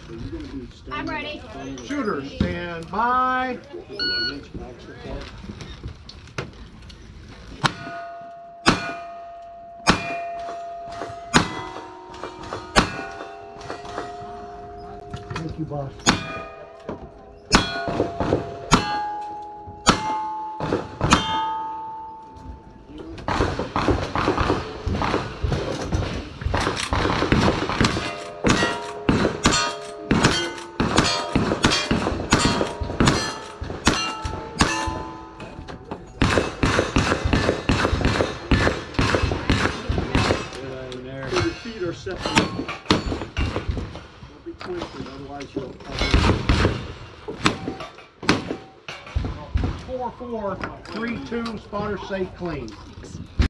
I'm ready. Shooters, stand by. Thank you, boss. Feet are separate. Don't be twisted, otherwise you'll 4-4, 3-2, spotter safe clean.